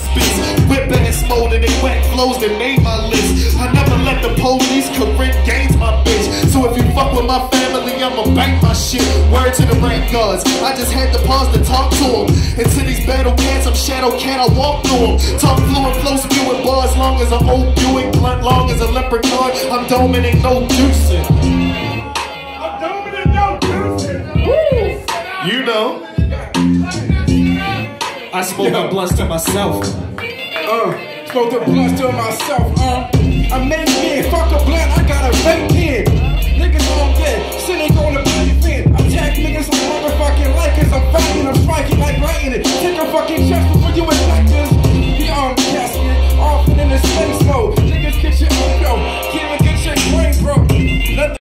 speaks. Whip ass mode and they whack flows that made my list. I never let the police correct gains my bitch. So if you fuck with my family, I'ma bank my shit. Word to the rap gods, I just had to pause to talk to them. And to these battle cats, I'm shadow cat, I walk through them. Talk fluent, flow spewing bars long as I'm old Buick, blunt long as a leprechaun. I'm dominant, no juicing. I'm dominant, no juicing. Woo! You know. I smoke the blunts to myself. Smoke the blunts to myself. I make it, fuck a blunt, I got a vape here. Niggas on dead.